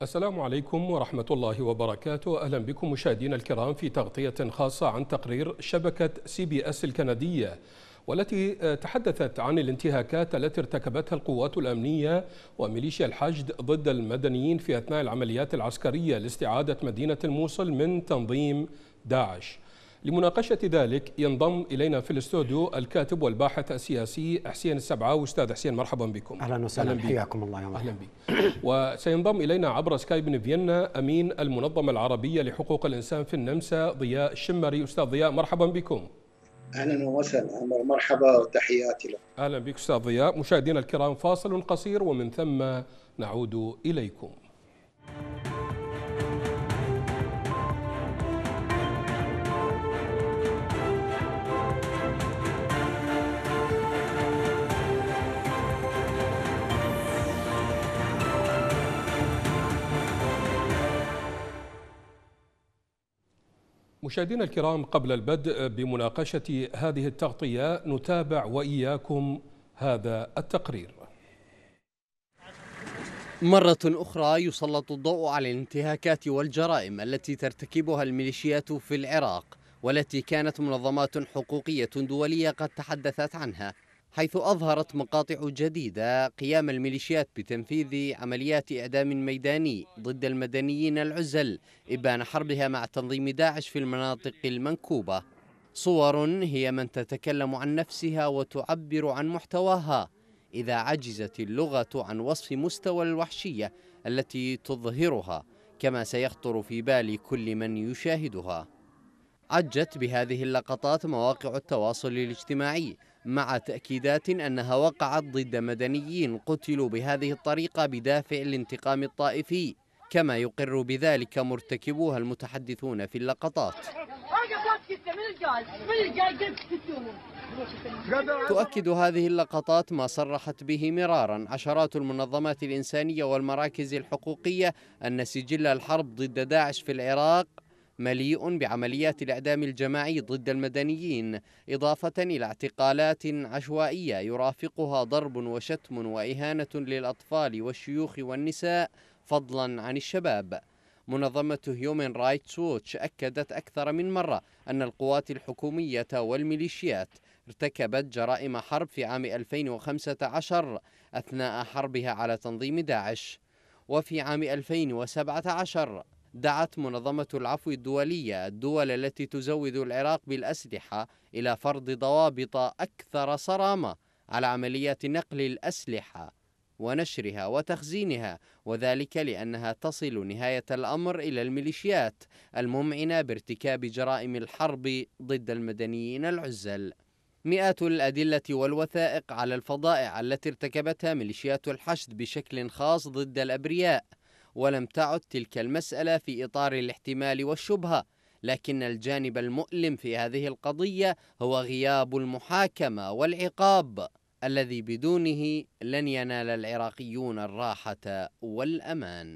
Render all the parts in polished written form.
السلام عليكم ورحمة الله وبركاته. أهلا بكم مشاهدينا الكرام في تغطية خاصة عن تقرير شبكة CBS الكندية، والتي تحدثت عن الانتهاكات التي ارتكبتها القوات الأمنية وميليشيا الحشد ضد المدنيين في أثناء العمليات العسكرية لاستعادة مدينة الموصل من تنظيم داعش. لمناقشة ذلك ينضم إلينا في الاستوديو الكاتب والباحث السياسي حسين السبعاوي. أستاذ حسين، مرحبا بكم. أهلا وسهلا، حياكم الله. أهلا بك. وسينضم إلينا عبر سكايب من فيينا أمين المنظمة العربية لحقوق الإنسان في النمسا ضياء الشمري. أستاذ ضياء، مرحبا بكم. أهلا وسهلا، مرحبا وتحياتي لك. أهلا بك أستاذ ضياء. مشاهدينا الكرام، فاصل قصير ومن ثم نعود إليكم. مشاهدينا الكرام، قبل البدء بمناقشة هذه التغطية نتابع وإياكم هذا التقرير. مرة أخرى يسلط الضوء على الانتهاكات والجرائم التي ترتكبها الميليشيات في العراق، والتي كانت منظمات حقوقية دولية قد تحدثت عنها، حيث أظهرت مقاطع جديدة قيام الميليشيات بتنفيذ عمليات إعدام ميداني ضد المدنيين العزل إبان حربها مع تنظيم داعش في المناطق المنكوبة. صور هي من تتكلم عن نفسها وتعبر عن محتواها، إذا عجزت اللغة عن وصف مستوى الوحشية التي تظهرها، كما سيخطر في بال كل من يشاهدها. عجت بهذه اللقطات مواقع التواصل الاجتماعي، مع تأكيدات أنها وقعت ضد مدنيين قتلوا بهذه الطريقة بدافع الانتقام الطائفي، كما يقر بذلك مرتكبوها المتحدثون في اللقطات. تؤكد هذه اللقطات ما صرحت به مرارا عشرات المنظمات الإنسانية والمراكز الحقوقية أن سجل الحرب ضد داعش في العراق مليء بعمليات الإعدام الجماعي ضد المدنيين، إضافة إلى اعتقالات عشوائية يرافقها ضرب وشتم وإهانة للأطفال والشيوخ والنساء فضلا عن الشباب. منظمة هيومن رايتس ووتش أكدت أكثر من مرة أن القوات الحكومية والميليشيات ارتكبت جرائم حرب في عام 2015 أثناء حربها على تنظيم داعش. وفي عام 2017 دعت منظمة العفو الدولية الدول التي تزود العراق بالأسلحة إلى فرض ضوابط أكثر صرامة على عمليات نقل الأسلحة ونشرها وتخزينها، وذلك لأنها تصل نهاية الأمر إلى الميليشيات الممعنة بارتكاب جرائم الحرب ضد المدنيين العزل. مئات الأدلة والوثائق على الفظائع التي ارتكبتها ميليشيات الحشد بشكل خاص ضد الأبرياء، ولم تعد تلك المسألة في إطار الاحتمال والشبهة، لكن الجانب المؤلم في هذه القضية هو غياب المحاكمة والعقاب الذي بدونه لن ينال العراقيون الراحة والأمان.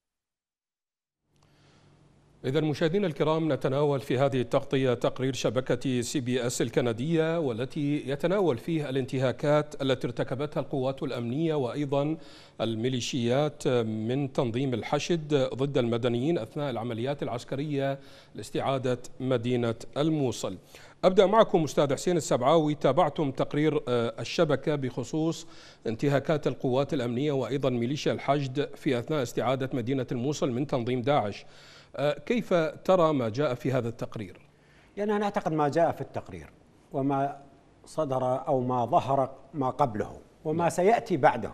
إذن مشاهدينا الكرام، نتناول في هذه التغطية تقرير شبكة CBS الكندية، والتي يتناول فيه الانتهاكات التي ارتكبتها القوات الأمنية وأيضا الميليشيات من تنظيم الحشد ضد المدنيين أثناء العمليات العسكرية لاستعادة مدينة الموصل. أبدأ معكم أستاذ حسين السبعاوي. تابعتم تقرير الشبكة بخصوص انتهاكات القوات الأمنية وأيضا ميليشيا الحشد في أثناء استعادة مدينة الموصل من تنظيم داعش. كيف ترى ما جاء في هذا التقرير؟ يعني أنا أعتقد ما جاء في التقرير وما صدر أو ما ظهر ما قبله وما سيأتي بعده،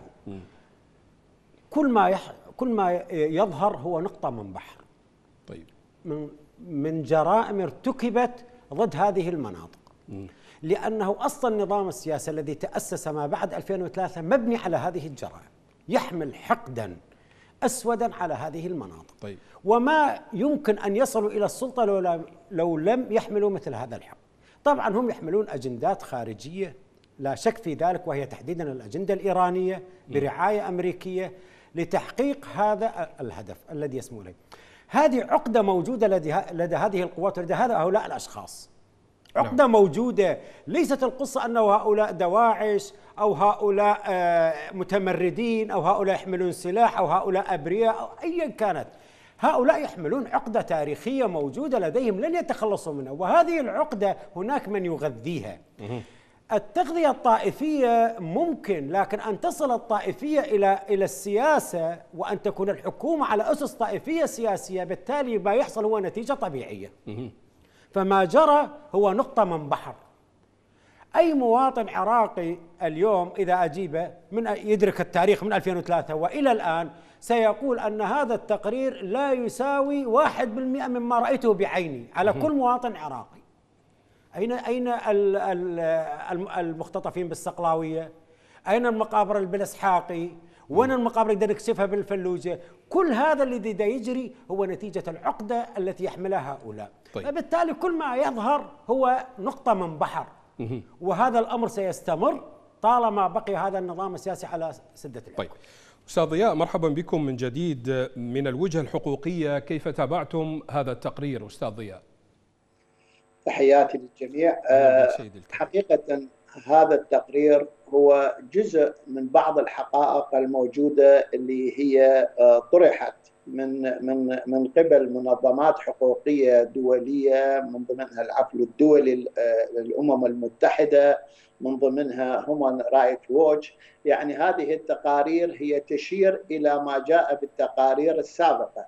كل ما يظهر هو نقطة من بحر. طيب. من جرائم ارتكبت ضد هذه المناطق، لأنه أصلا النظام السياسي الذي تأسس ما بعد 2003 مبني على هذه الجرائم، يحمل حقدا أسودا على هذه المناطق. طيب. وما يمكن أن يصلوا إلى السلطة لو لم يحملوا مثل هذا الحق. طبعا هم يحملون أجندات خارجية لا شك في ذلك، وهي تحديدا الأجندة الإيرانية برعاية أمريكية لتحقيق هذا الهدف الذي يسمونه. هذه عقدة موجودة لدى هذه القوات ولدى هؤلاء الأشخاص. عقدة موجودة. ليست القصة أنه هؤلاء دواعش أو هؤلاء متمردين أو هؤلاء يحملون سلاح أو هؤلاء أبرياء أو أيا كانت. هؤلاء يحملون عقدة تاريخية موجودة لديهم لن يتخلصوا منها، وهذه العقدة هناك من يغذيها. التغذية الطائفية ممكن، لكن أن تصل الطائفية إلى السياسة وأن تكون الحكومة على أسس طائفية سياسية، بالتالي ما يحصل هو نتيجة طبيعية. فما جرى هو نقطة من بحر. أي مواطن عراقي اليوم إذا أجيبه من يدرك التاريخ من 2003 وإلى الآن سيقول أن هذا التقرير لا يساوي 1% مما رأيته بعيني على كل مواطن عراقي. أين المختطفين بالصقلاوية؟ أين المقابر بالإسحاقي؟ وين المقابر اللي نكشفها بالفلوجة؟ كل هذا الذي دا يجري هو نتيجة العقدة التي يحملها هؤلاء. طيب. فبالتالي كل ما يظهر هو نقطة من بحر، وهذا الأمر سيستمر طالما بقي هذا النظام السياسي على سدة الحكم. طيب أستاذ ضياء، مرحبا بكم من جديد. من الوجهة الحقوقية كيف تابعتم هذا التقرير أستاذ ضياء؟ تحياتي للجميع. حقيقة هذا التقرير هو جزء من بعض الحقائق الموجودة اللي هي طرحت من قبل منظمات حقوقية دولية، من ضمنها العفو الدولي للأمم المتحدة، من ضمنها هومان رايت ووتش. يعني هذه التقارير هي تشير إلى ما جاء بالتقارير السابقة.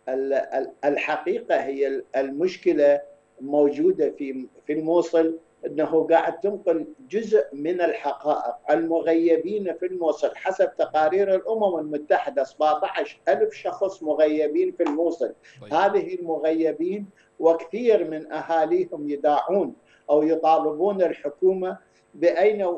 الحقيقة هي المشكلة موجودة في الموصل، أنه قاعد تنقل جزء من الحقائق. المغيبين في الموصل حسب تقارير الأمم المتحدة 17,000 شخص مغيبين في الموصل. هذه المغيبين وكثير من أهاليهم يداعون أو يطالبون الحكومة بأين،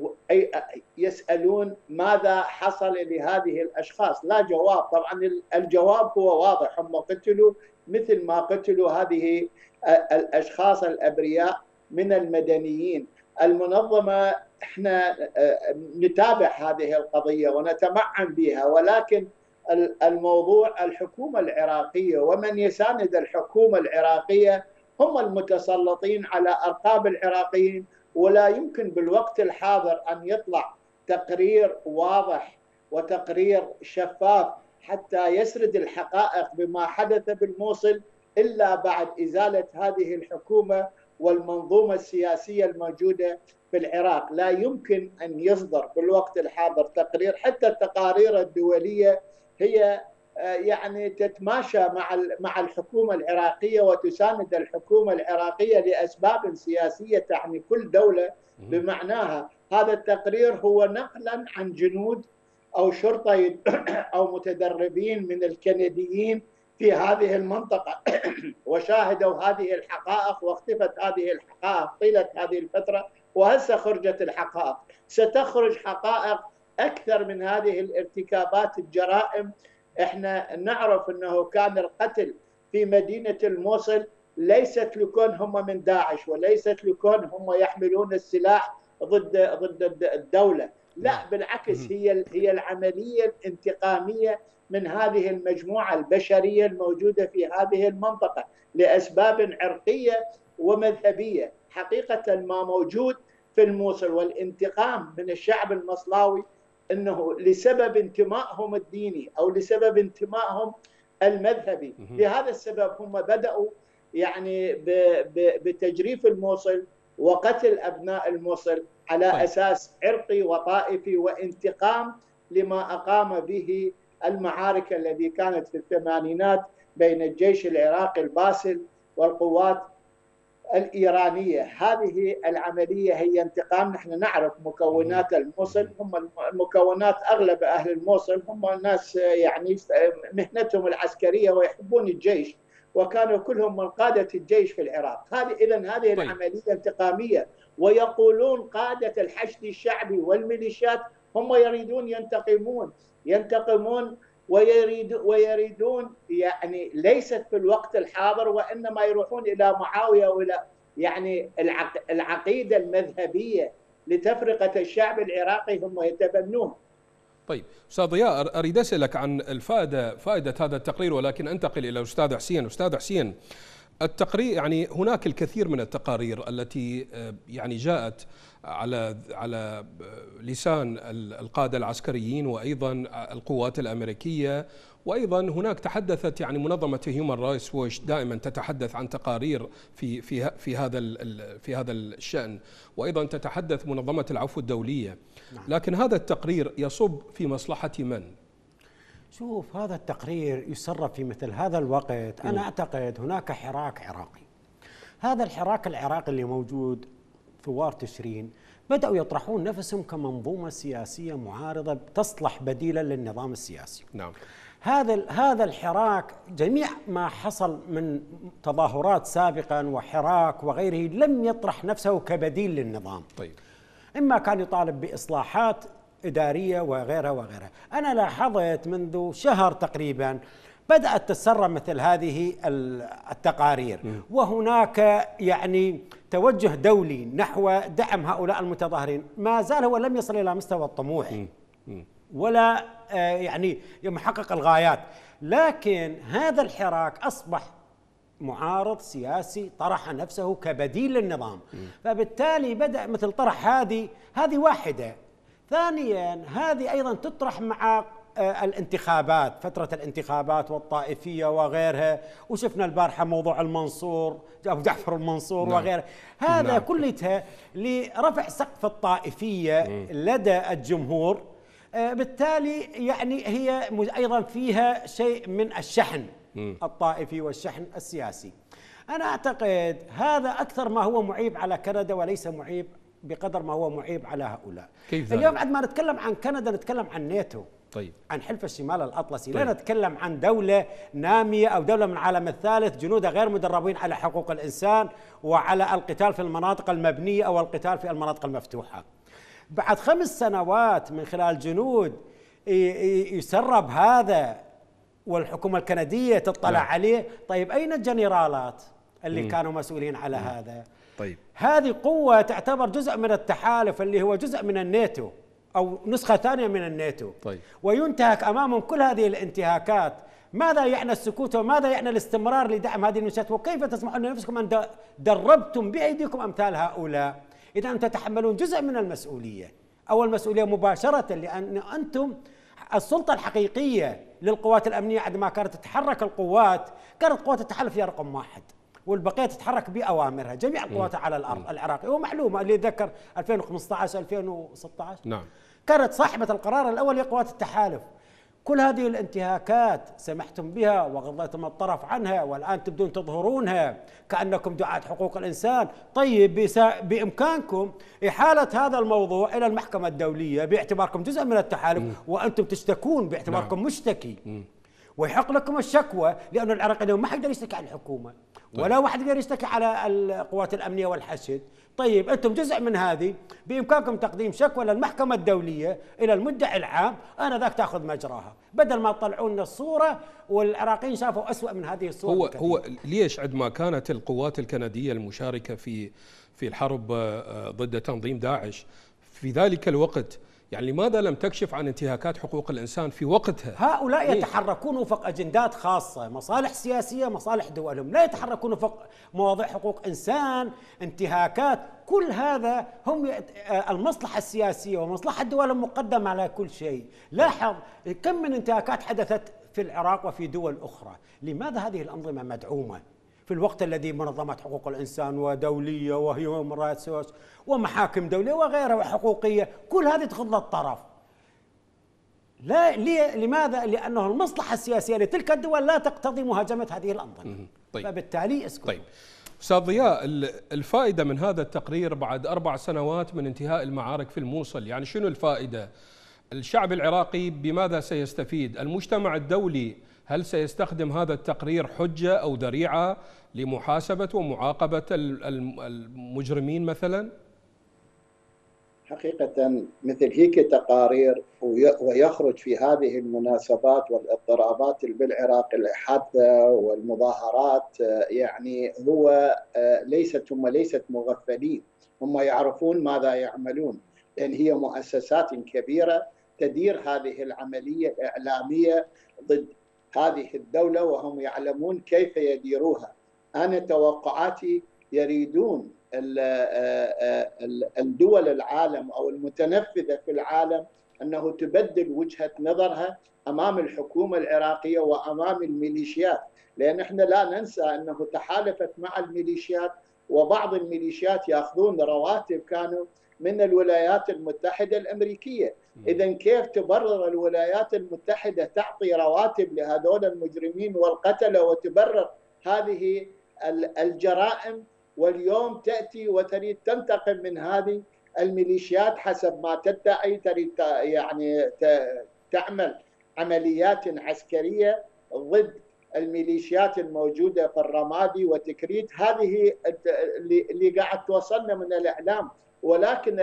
يسألون ماذا حصل لهذه الأشخاص. لا جواب. طبعا الجواب هو واضح، هم قتلوا مثل ما قتلوا هذه الأشخاص الأبرياء من المدنيين. المنظمة احنا نتابع هذه القضية ونتمعن بها، ولكن الموضوع الحكومة العراقية ومن يساند الحكومة العراقية هم المتسلطين على أرقاب العراقيين. ولا يمكن بالوقت الحاضر أن يطلع تقرير واضح وتقرير شفاف حتى يسرد الحقائق بما حدث بالموصل إلا بعد إزالة هذه الحكومة والمنظومة السياسية الموجودة في العراق. لا يمكن أن يصدر بالوقت الحاضر تقرير. حتى التقارير الدولية هي يعني تتماشى مع الحكومة العراقية وتساند الحكومة العراقية لأسباب سياسية تعني كل دولة بمعناها. هذا التقرير هو نقلا عن جنود أو شرطة أو متدربين من الكنديين في هذه المنطقة وشاهدوا هذه الحقائق، واختفت هذه الحقائق طيلة هذه الفترة، وهسه خرجت الحقائق. ستخرج حقائق أكثر من هذه الارتكابات الجرائم. احنا نعرف أنه كان القتل في مدينة الموصل ليست لكون هم من داعش، وليست لكون هم يحملون السلاح ضد الدولة. لا بالعكس، هي العملية الانتقامية من هذه المجموعة البشرية الموجودة في هذه المنطقة لأسباب عرقية ومذهبية. حقيقة ما موجود في الموصل والانتقام من الشعب المصلاوي أنه لسبب انتمائهم الديني أو لسبب انتمائهم المذهبي. لهذا السبب هم بدأوا يعني بتجريف الموصل وقتل أبناء الموصل على أساس عرقي وطائفي، وانتقام لما أقام به المعارك التي كانت في الثمانينات بين الجيش العراقي الباسل والقوات الإيرانية. هذه العملية هي انتقام. نحن نعرف مكونات الموصل، هم المكونات أغلب أهل الموصل هم ناس يعني مهنتهم العسكرية ويحبون الجيش، وكانوا كلهم من قادة الجيش في العراق. هذه العملية انتقامية. ويقولون قادة الحشد الشعبي والميليشيات هم يريدون ينتقمون ويريدون يعني ليست في الوقت الحاضر، وإنما يروحون إلى معاوية وإلى يعني العقيدة المذهبية لتفرقة الشعب العراقي هم يتبنوها. طيب أستاذ ضياء، أريد أسألك عن فائدة هذا التقرير، ولكن أنتقل إلى أستاذ حسين. أستاذ حسين، التقرير يعني هناك الكثير من التقارير التي يعني جاءت على لسان القادة العسكريين وأيضا القوات الأمريكية، وأيضا هناك تحدثت يعني منظمة هيومن رايتس ووتش دائما تتحدث عن تقارير في هذا الشأن، وأيضا تتحدث منظمة العفو الدولية. لكن هذا التقرير يصب في مصلحة من؟ شوف، هذا التقرير يسرب في مثل هذا الوقت. أنا أعتقد هناك حراك عراقي. هذا الحراك العراقي اللي موجود ثوار تشرين بدأوا يطرحون نفسهم كمنظومة سياسية معارضة تصلح بديلا للنظام السياسي. نعم. هذا الحراك، جميع ما حصل من تظاهرات سابقا وحراك وغيره لم يطرح نفسه كبديل للنظام. طيب. إما كان يطالب بإصلاحات إدارية وغيرها وغيرها. أنا لاحظت منذ شهر تقريبا بدأت تتسرب مثل هذه التقارير، وهناك يعني توجه دولي نحو دعم هؤلاء المتظاهرين. ما زال هو لم يصل إلى مستوى الطموح ولا يعني محقق الغايات، لكن هذا الحراك أصبح معارض سياسي طرح نفسه كبديل للنظام. فبالتالي بدأ مثل طرح هذه واحدة. ثانيا، هذه أيضا تطرح مع الانتخابات، فترة الانتخابات والطائفية وغيرها، وشفنا البارحة موضوع المنصور أو جعفر المنصور. نعم. وغيره. هذا نعم. كلها لرفع سقف الطائفية لدى الجمهور. بالتالي يعني هي أيضا فيها شيء من الشحن الطائفي والشحن السياسي. أنا أعتقد هذا أكثر ما هو معيب على كندا وليس معيب بقدر ما هو معيب على هؤلاء. اليوم بعد ما نتكلم عن كندا نتكلم عن ناتو. طيب. عن حلف الشمال الأطلسي. طيب. لا نتكلم عن دولة نامية أو دولة من العالم الثالث جنودها غير مدربين على حقوق الإنسان وعلى القتال في المناطق المبنية أو القتال في المناطق المفتوحة. بعد 5 سنوات من خلال جنود يسرب هذا والحكومة الكندية تطلع عليه. طيب أين الجنرالات اللي كانوا مسؤولين على هذا؟ طيب. هذه قوة تعتبر جزء من التحالف اللي هو جزء من الناتو أو نسخة ثانية من الناتو. طيب. وينتهك أمامهم كل هذه الانتهاكات. ماذا يعني السكوت وماذا يعني الاستمرار لدعم هذه المنشآت؟ وكيف تسمحون لنفسكم أن دربتم بأيديكم أمثال هؤلاء؟ إذا أنتم تتحملون جزء من المسؤولية أو المسؤولية مباشرة، لأن أنتم السلطة الحقيقية للقوات الأمنية. عندما كانت تتحرك القوات كانت قوات التحالف هي رقم 1 والبقية تتحرك بأوامرها، جميع القوات على الأرض العراقي. ومعلومة اللي ذكر 2015 2016 نعم. كانت صاحبة القرار الأول هي قوات التحالف. كل هذه الانتهاكات سمحتم بها وغضيتم الطرف عنها، والآن تبدون تظهرونها كأنكم دعاة حقوق الإنسان. طيب بإمكانكم إحالة هذا الموضوع إلى المحكمة الدولية باعتباركم جزء من التحالف وأنتم تشتكون باعتباركم مشتكي، ويحق لكم الشكوى، لأن العراق اليوم ما حد يشتكي على الحكومة ولا واحد يقدر يشتكي على القوات الأمنية والحشد. طيب أنتم جزء من هذه، بإمكانكم تقديم شكوى للمحكمة الدولية إلى المدعي العام، أنا ذاك تأخذ مجراها، بدل ما تطلعون لنا الصورة والعراقيين شافوا أسوأ من هذه الصورة. هو ليش عندما كانت القوات الكندية المشاركة في الحرب ضد تنظيم داعش في ذلك الوقت، يعني لماذا لم تكشف عن انتهاكات حقوق الإنسان في وقتها؟ هؤلاء يتحركون وفق أجندات خاصة، مصالح سياسية، مصالح دولهم، لا يتحركون وفق مواضيع حقوق إنسان، انتهاكات. كل هذا هم المصلحة السياسية ومصلحة دولهم مقدمة على كل شيء. لاحظ كم من انتهاكات حدثت في العراق وفي دول أخرى. لماذا هذه الأنظمة مدعومة في الوقت الذي منظمات حقوق الإنسان ودولية وهيومن رايتس ووتش ومحاكم دولية وغيرها وحقوقية كل هذه تغض الطرف؟ لا، لماذا؟ لأنه المصلحة السياسية لتلك الدول لا تقتضي مهاجمة هذه الأنظمة. طيب. فبالتالي اسكت. طيب أستاذ ضياء، الفائدة من هذا التقرير بعد 4 سنوات من انتهاء المعارك في الموصل، يعني شنو الفائدة؟ الشعب العراقي بماذا سيستفيد؟ المجتمع الدولي هل سيستخدم هذا التقرير حجة أو ذريعة لمحاسبة ومعاقبة المجرمين مثلا؟ حقيقة مثل هيك تقارير ويخرج في هذه المناسبات والاضطرابات اللي بالعراق الحادة والمظاهرات، يعني هو هم ليست مغفلين، هم يعرفون ماذا يعملون، لأن هي مؤسسات كبيرة تدير هذه العملية الإعلامية ضد هذه الدولة وهم يعلمون كيف يديروها. أنا توقعاتي يريدون الدول العالم أو المتنفذة في العالم أنه تبدل وجهة نظرها أمام الحكومة العراقية وأمام الميليشيات، لأن احنا لا ننسى أنه تحالفت مع الميليشيات، وبعض الميليشيات يأخذون رواتب كانوا من الولايات المتحدة الأمريكية. إذا كيف تبرر الولايات المتحدة تعطي رواتب لهذول المجرمين والقتلة وتبرر هذه الجرائم، واليوم تأتي وتريد تنتقم من هذه الميليشيات حسب ما تدعي، تريد يعني تعمل عمليات عسكرية ضد الميليشيات الموجودة في الرمادي وتكريت. هذه اللي قاعد توصلنا من الإعلام، ولكن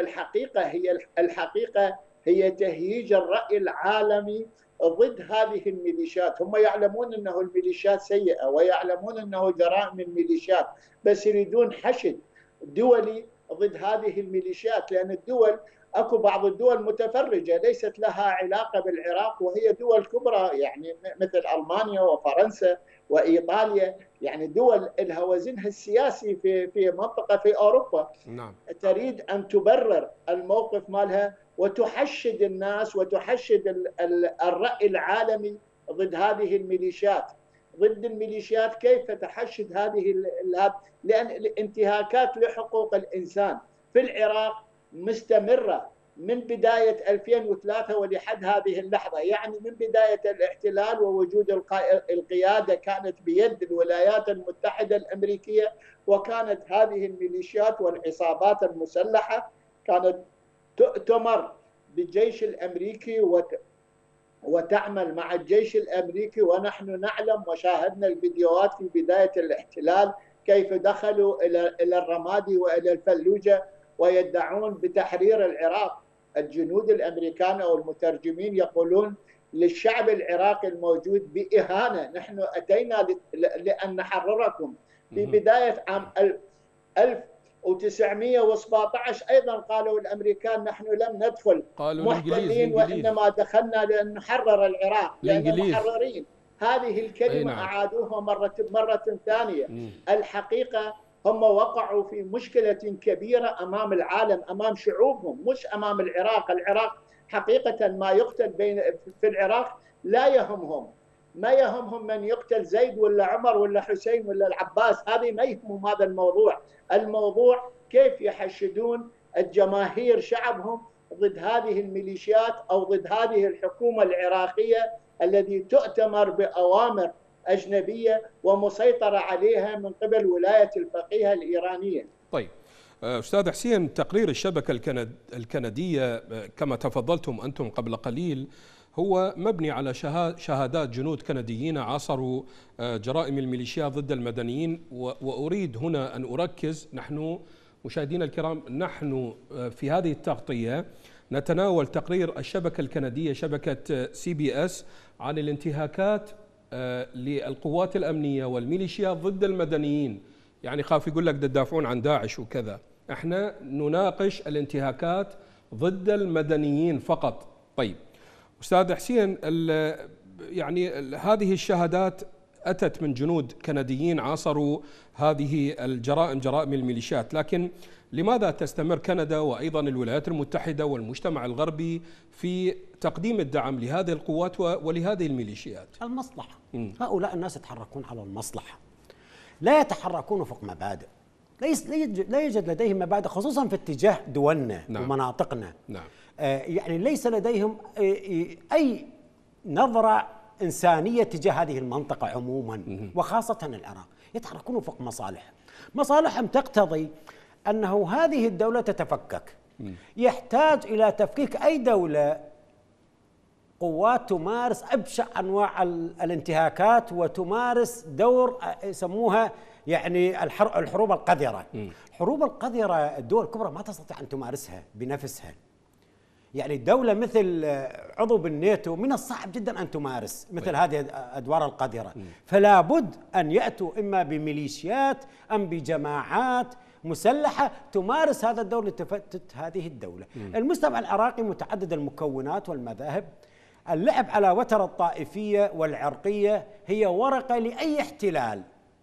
الحقيقة هي تهييج الرأي العالمي ضد هذه الميليشيات. هم يعلمون أنه الميليشيات سيئة ويعلمون أنه جرائم الميليشيات، بس يريدون حشد دولي ضد هذه الميليشيات، لأن أكو بعض الدول متفرجة ليست لها علاقة بالعراق، وهي دول كبرى يعني مثل ألمانيا وفرنسا وإيطاليا، يعني دول لها وزنها السياسي في منطقة في أوروبا. نعم. تريد أن تبرر الموقف مالها وتحشد الناس وتحشد الرأي العالمي ضد هذه الميليشيات. ضد الميليشيات كيف تحشد هذه لأن الانتهاكات لحقوق الإنسان في العراق مستمرة من بداية 2003 ولحد هذه اللحظة، يعني من بداية الاحتلال ووجود القيادة كانت بيد الولايات المتحدة الأمريكية، وكانت هذه الميليشيات والعصابات المسلحة كانت تؤتمر بالجيش الأمريكي وتعمل مع الجيش الأمريكي. ونحن نعلم وشاهدنا الفيديوهات في بداية الاحتلال كيف دخلوا إلى الرمادي وإلى الفلوجة ويدعون بتحرير العراق. الجنود الأمريكان أو المترجمين يقولون للشعب العراقي الموجود بإهانة: نحن أتينا لأن نحرركم. في بداية عام 1917 أيضا قالوا الأمريكان: نحن لم ندخل محتلين وإنما دخلنا لأن نحرر العراق لأن محررين. هذه الكلمة أعادوها مرة ثانية. الحقيقة هم وقعوا في مشكلة كبيرة أمام العالم، أمام شعوبهم، مش أمام العراق. العراق حقيقة ما يقتل في العراق لا يهمهم، ما يهمهم من يقتل زيد ولا عمر ولا حسين ولا العباس، هذه ما يهمهم هذا الموضوع. الموضوع كيف يحشدون الجماهير شعبهم ضد هذه الميليشيات أو ضد هذه الحكومة العراقية التي تؤتمر بأوامر أجنبية ومسيطرة عليها من قبل ولاية الفقيه الإيرانية. طيب أستاذ حسين، تقرير الشبكة الكندية كما تفضلتم أنتم قبل قليل هو مبني على شهادات جنود كنديين عاصروا جرائم الميليشيات ضد المدنيين. وأريد هنا أن أركز، نحن مشاهدينا الكرام نحن في هذه التغطية نتناول تقرير الشبكة الكندية شبكة CBS عن الانتهاكات للقوات الأمنية والميليشيات ضد المدنيين. يعني خاف يقول لك تدافعون عن داعش وكذا، احنا نناقش الانتهاكات ضد المدنيين فقط. طيب أستاذ حسين، يعني هذه الشهادات أتت من جنود كنديين عاصروا هذه الجرائم، جرائم الميليشيات، لكن لماذا تستمر كندا وأيضا الولايات المتحدة والمجتمع الغربي في تقديم الدعم لهذه القوات ولهذه الميليشيات؟ المصلحة. هؤلاء الناس يتحركون على المصلحة، لا يتحركون وفق مبادئ. لا يوجد لديهم مبادئ، خصوصا في اتجاه دولنا. نعم. ومناطقنا. نعم. يعني ليس لديهم أي نظرة إنسانية تجاه هذه المنطقة عموما وخاصة العراق. يتحركون وفق مصالحهم تقتضي أنه هذه الدولة تتفكك. يحتاج إلى تفكيك أي دولة قوات تمارس أبشع أنواع الانتهاكات وتمارس دور يسموها يعني الحروب القذرة. الحروب القذرة الدول الكبرى ما تستطيع أن تمارسها بنفسها. يعني دولة مثل عضو بالناتو من الصعب جدا أن تمارس مثل هذه الأدوار القذرة. فلا بد أن يأتوا إما بميليشيات أم بجماعات مسلحة تمارس هذا الدور لتفتت هذه الدولة. المجتمع العراقي متعدد المكونات والمذاهب. اللعب على وتر الطائفية والعرقية هي ورقة لأي احتلال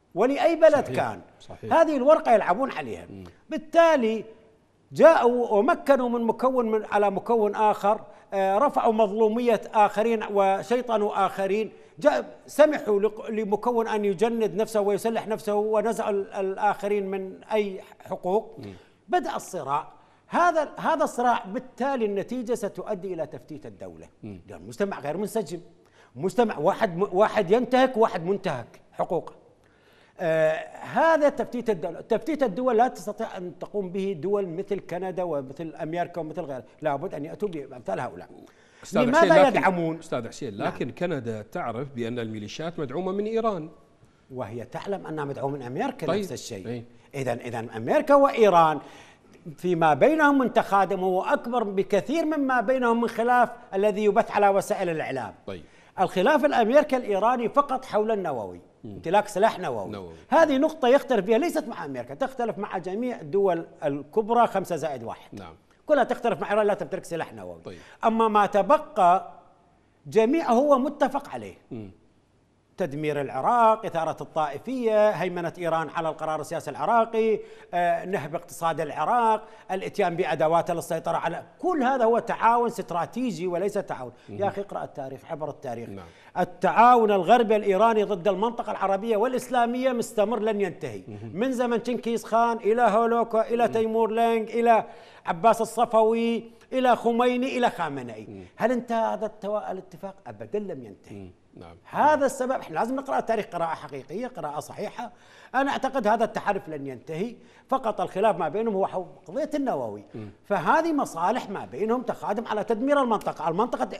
ولأي بلد صحيح. كان. صحيح. هذه الورقة يلعبون عليها. بالتالي جاءوا ومكنوا من مكون على مكون آخر، رفعوا مظلومية آخرين وشيطنوا آخرين، سمحوا لمكون أن يجند نفسه ويسلح نفسه ونزعوا الآخرين من أي حقوق. بدأ الصراع. هذا الصراع بالتالي النتيجة ستؤدي إلى تفتيت الدولة، لأن المجتمع غير منسجم، مجتمع واحد ينتهك وواحد منتهك حقوقه. هذا تفتيت الدولة. تفتيت الدول لا تستطيع أن تقوم به دول مثل كندا ومثل أمريكا ومثل غيرها، لابد أن يأتوا بأمثال هؤلاء. لماذا يدعمون؟ أستاذ حسين، لكن كندا تعرف بأن الميليشيات مدعومة من إيران، وهي تعلم أنها مدعومة من أمريكا. طيب. نفس الشيء. إذا أمريكا وإيران فيما بينهم من تخادم هو أكبر بكثير مما بينهم من خلاف الذي يبث على وسائل الإعلام. طيب. الخلاف الأمريكي الإيراني فقط حول النووي، امتلاك سلاح نووي. هذه نقطة يختلف فيها، ليست مع أمريكا، تختلف مع جميع الدول الكبرى 5+1. نعم. كلها تختلف مع إيران لا تمتلك سلاح نووي. طيب. أما ما تبقى جميع هو متفق عليه. تدمير العراق، إثارة الطائفية، هيمنة إيران على القرار السياسي العراقي، نهب اقتصاد العراق، الاتيان بأدوات للسيطرة على كل هذا هو تعاون استراتيجي وليس تعاون. يا أخي اقرأ التاريخ، عبر التاريخ. نعم. التعاون الغربي الإيراني ضد المنطقة العربية والإسلامية مستمر لن ينتهي، من زمن تشنكيز خان إلى هولوكا إلى تيمور لينج إلى عباس الصفوي إلى خميني إلى خامنئي. هل انتهى هذا الاتفاق؟ أبدا لم ينتهي. نعم. هذا السبب احنا لازم نقرأ التاريخ قراءة حقيقية، قراءة صحيحة. أنا أعتقد هذا التحالف لن ينتهي، فقط الخلاف ما بينهم هو حول قضية النووي. فهذه مصالح ما بينهم تخادم على تدمير المنطقة.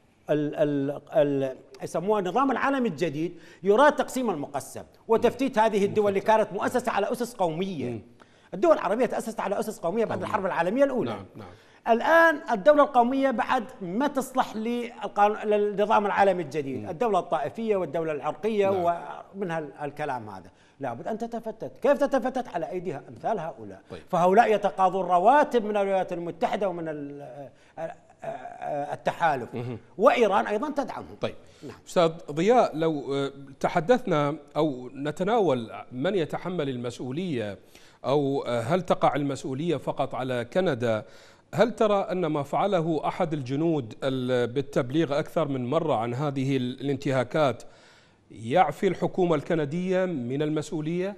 يسموها النظام العالمي الجديد يراد تقسيم المقسم وتفتيت هذه الدول اللي كانت مؤسسة على أسس قومية. الدول العربية تأسست على أسس قومية بعد الحرب العالمية الأولى. نعم. نعم. الآن الدولة القومية بعد ما تصلح للنظام العالمي الجديد. الدولة الطائفية والدولة العرقية. نعم. ومن الكلام هذا لابد أن تتفتت. كيف تتفتت؟ على أيدي أمثال هؤلاء. طيب. فهؤلاء يتقاضون رواتب من الولايات المتحدة ومن التحالف، وإيران أيضا تدعمهم. طيب. نعم. أستاذ ضياء، لو تحدثنا أو نتناول من يتحمل المسؤولية، أو هل تقع المسؤولية فقط على كندا؟ هل ترى أن ما فعله أحد الجنود بالتبليغ أكثر من مرة عن هذه الانتهاكات يعفي الحكومة الكندية من المسؤولية؟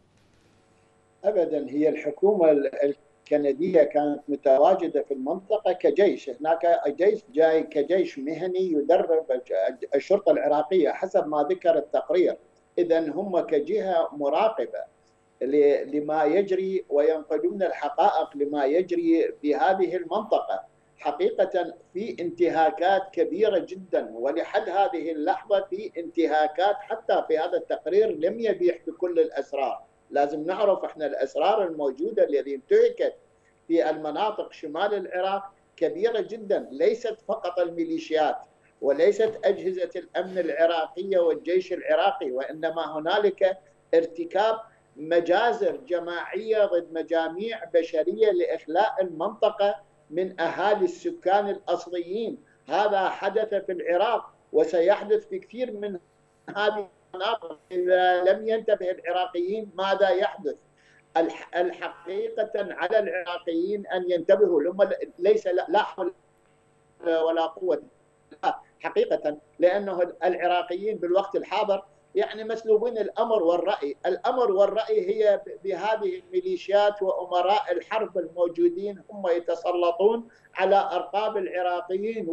أبدا، هي الحكومة الكندية كانت متواجدة في المنطقة كجيش. هناك جيش جاي كجيش مهني يدرب الشرطة العراقية حسب ما ذكر التقرير. إذن هم كجهة مراقبة لما يجري وينقلون الحقائق لما يجري في هذه المنطقة. حقيقة في انتهاكات كبيرة جدا، ولحد هذه اللحظة في انتهاكات. حتى في هذا التقرير لم يبيح بكل الأسرار. لازم نعرف احنا الأسرار الموجودة التي انتهكت في المناطق شمال العراق كبيرة جدا، ليست فقط الميليشيات وليست أجهزة الأمن العراقية والجيش العراقي، وإنما هنالك ارتكاب مجازر جماعية ضد مجاميع بشرية لإخلاء المنطقة من أهالي السكان الأصليين. هذا حدث في العراق وسيحدث في كثير من هذه المناطق إذا لم ينتبه العراقيين ماذا يحدث. الحقيقة على العراقيين أن ينتبهوا، لهم ليس لا حول ولا قوة حقيقة، لأنه العراقيين بالوقت الحاضر يعني مسلوبين الأمر والرأي. الأمر والرأي هي بهذه الميليشيات وأمراء الحرب الموجودين، هم يتسلطون على أرقاب العراقيين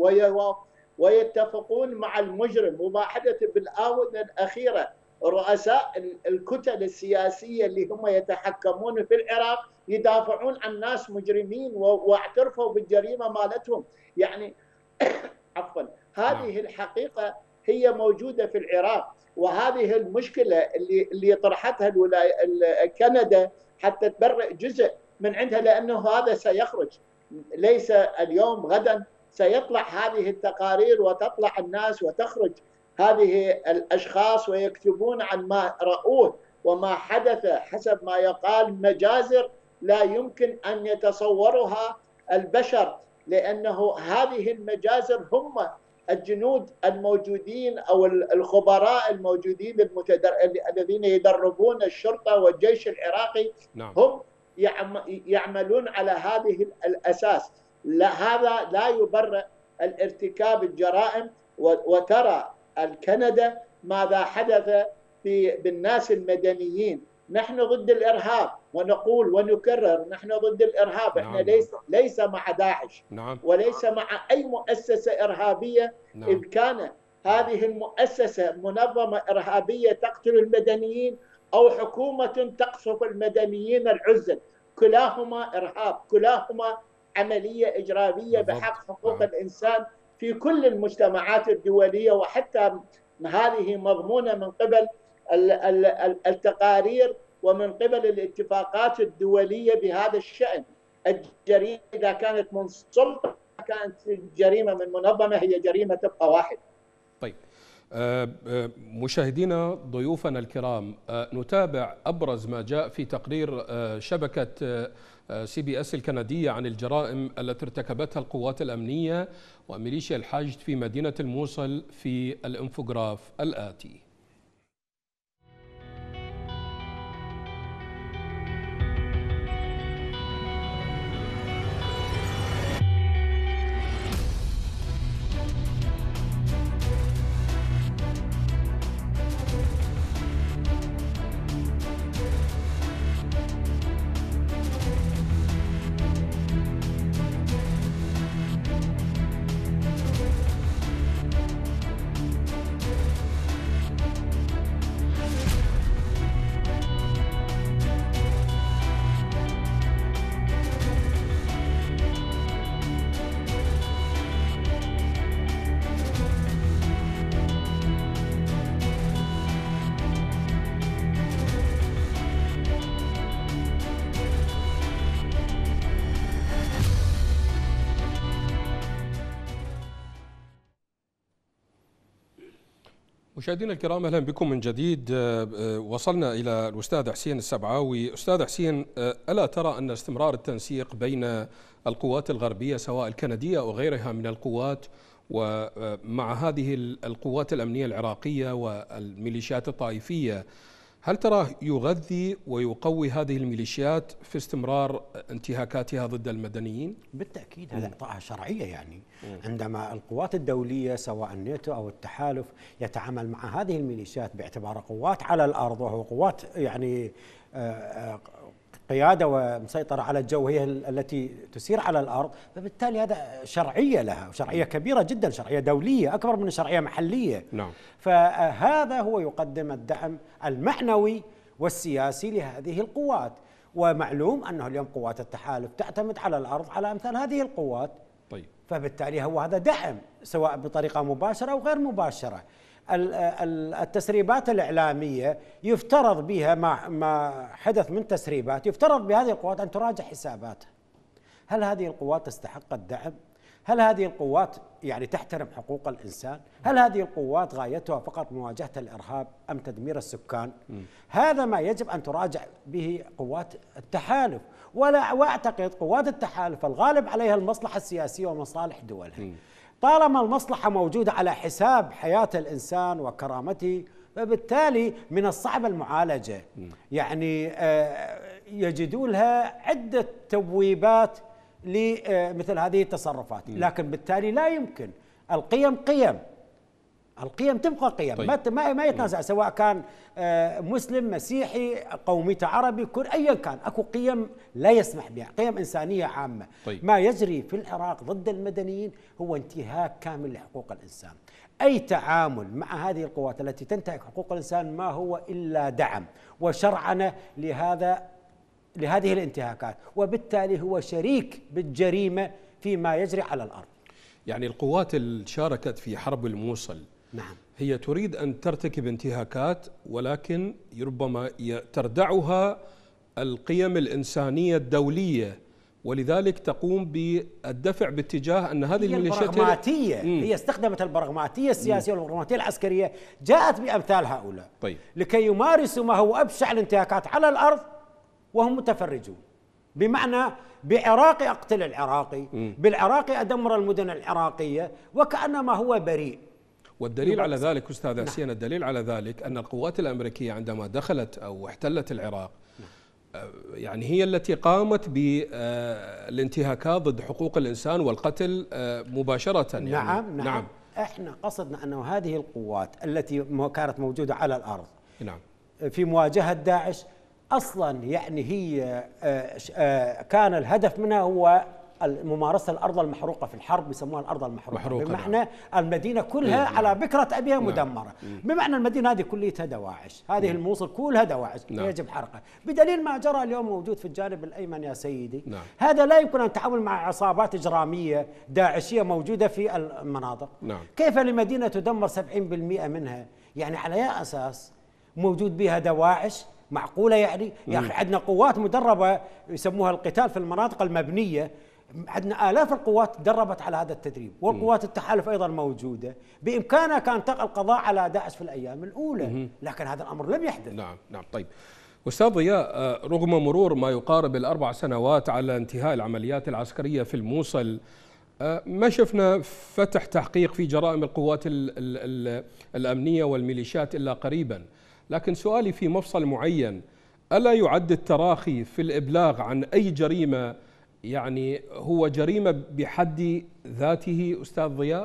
ويتفقون مع المجرم. وما حدث بالآونة الأخيرة رؤساء الكتل السياسية اللي هم يتحكمون في العراق يدافعون عن ناس مجرمين واعترفوا بالجريمة مالتهم. يعني عفوا، هذه الحقيقة هي موجودة في العراق، وهذه المشكلة اللي طرحتها كندا حتى تبرئ جزء من عندها، لأنه هذا سيخرج ليس اليوم غدا سيطلع هذه التقارير وتطلع الناس وتخرج هذه الأشخاص ويكتبون عن ما رأوه وما حدث حسب ما يقال مجازر لا يمكن أن يتصورها البشر، لأنه هذه المجازر هم الجنود الموجودين أو الخبراء الموجودين الذين يدربون الشرطة والجيش العراقي هم يعملون على هذه الأساس. هذا لا يبرئ الارتكاب الجرائم. وترى الكندا ماذا حدث بالناس المدنيين. نحن ضد الإرهاب، ونقول ونكرر نحن ضد الإرهاب. احنا ليس مع داعش وليس مع أي مؤسسة إرهابية. إذ كان هذه المؤسسة منظمة إرهابية تقتل المدنيين أو حكومة تقصف المدنيين العزل، كلاهما إرهاب، كلاهما عملية إجرامية بحق حقوق الإنسان في كل المجتمعات الدولية. وحتى هذه مضمونة من قبل التقارير ومن قبل الاتفاقات الدولية بهذا الشأن. الجريمة إذا كانت من سلطة كانت جريمة من منظمة هي جريمة تبقى واحد. طيب مشاهدينا ضيوفنا الكرام، نتابع أبرز ما جاء في تقرير شبكة CBS الكندية عن الجرائم التي ارتكبتها القوات الأمنية وميليشيا الحشد في مدينة الموصل في الانفوغراف الآتي. مشاهدينا الكرام، اهلا بكم من جديد. وصلنا الى الاستاذ حسين السبعاوي. استاذ حسين، الا ترى ان استمرار التنسيق بين القوات الغربيه سواء الكنديه او غيرها من القوات ومع هذه القوات الامنيه العراقيه والميليشيات الطائفيه، هل تراه يغذي ويقوي هذه الميليشيات في استمرار انتهاكاتها ضد المدنيين؟ بالتأكيد هذا إعطاءها شرعية. يعني عندما القوات الدولية سواء الناتو أو التحالف يتعامل مع هذه الميليشيات باعتبارها قوات على الأرض، وهو قوات يعني قيادة ومسيطرة على الجو، هي التي تسير على الأرض، فبالتالي هذا شرعية لها، وشرعية كبيرة جدا، شرعية دولية أكبر من شرعية محلية. نعم. فهذا هو يقدم الدعم المعنوي والسياسي لهذه القوات. ومعلوم أنه اليوم قوات التحالف تعتمد على الأرض على أمثال هذه القوات. طيب. فبالتالي هو هذا دعم سواء بطريقة مباشرة أو غير مباشرة. التسريبات الإعلامية يفترض بها ما حدث من تسريبات، يفترض بهذه القوات أن تراجع حساباتها. هل هذه القوات تستحق الدعم؟ هل هذه القوات يعني تحترم حقوق الإنسان؟ هل هذه القوات غايتها فقط مواجهة الإرهاب أم تدمير السكان؟ هذا ما يجب أن تراجع به قوات التحالف. وأعتقد قوات التحالف الغالب عليها المصلحة السياسية ومصالح دولها. طالما المصلحة موجودة على حساب حياة الإنسان وكرامته، فبالتالي من الصعب المعالجة. يعني يجدون لها عدة تبويبات لمثل هذه التصرفات، لكن بالتالي لا يمكن. القيم القيم تبقى قيم. طيب. ما يتنازع، سواء كان مسلم مسيحي قوميته عربي كل ايا كان، اكو قيم لا يسمح بها، قيم انسانيه عامه. طيب. ما يجري في العراق ضد المدنيين هو انتهاك كامل لحقوق الانسان. اي تعامل مع هذه القوات التي تنتهك حقوق الانسان ما هو الا دعم وشرعنه لهذه الانتهاكات، وبالتالي هو شريك بالجريمه فيما يجري على الارض. يعني القوات اللي شاركت في حرب الموصل، نعم، هي تريد أن ترتكب انتهاكات، ولكن ربما تردعها القيم الإنسانية الدولية، ولذلك تقوم بالدفع باتجاه أن هذه الميليشيات البراغماتية هي استخدمت البراغماتية السياسية والبراغماتية العسكرية، جاءت بأمثال هؤلاء. طيب. لكي يمارسوا ما هو أبشع الانتهاكات على الأرض وهم متفرجون. بمعنى بعراقي أقتل العراقي، بالعراقي أدمر المدن العراقية، وكأنما هو بريء. والدليل على ذلك أستاذ حسين، الدليل على ذلك أن القوات الأمريكية عندما دخلت أو احتلت العراق يعني هي التي قامت بالانتهاكات ضد حقوق الإنسان والقتل مباشرة. يعني نعم. احنا قصدنا أنه هذه القوات التي كانت موجودة على الأرض في مواجهة داعش أصلا يعني هي كان الهدف منها هو ممارسة الأرض المحروقة في الحرب، بيسموها الأرض المحروقة، بمعنى المدينة كلها على بكرة أبيها مدمرة، بمعنى المدينة هذه كلها دواعش، هذه الموصل كلها دواعش يجب حرقها، بدليل ما جرى اليوم موجود في الجانب الأيمن يا سيدي. هذا لا يمكن أن تعامل مع عصابات إجرامية داعشية موجودة في المناطق. كيف لمدينة تدمر 70% منها؟ يعني على أي أساس موجود بها دواعش؟ معقولة يعني؟ يا أخي عندنا قوات مدربة يسموها القتال في المناطق المبنية، عندنا آلاف القوات تدربت على هذا التدريب، والقوات التحالف أيضا موجودة، بإمكانها كان القضاء على داعش في الأيام الأولى، لكن هذا الأمر لم يحدث. نعم. طيب أستاذ ضياء، رغم مرور ما يقارب ال4 سنوات على انتهاء العمليات العسكرية في الموصل، ما شفنا فتح تحقيق في جرائم القوات الأمنية والميليشيات إلا قريبا، لكن سؤالي في مفصل معين: ألا يعد التراخي في الإبلاغ عن أي جريمة يعني هو جريمة بحد ذاته أستاذ ضياء؟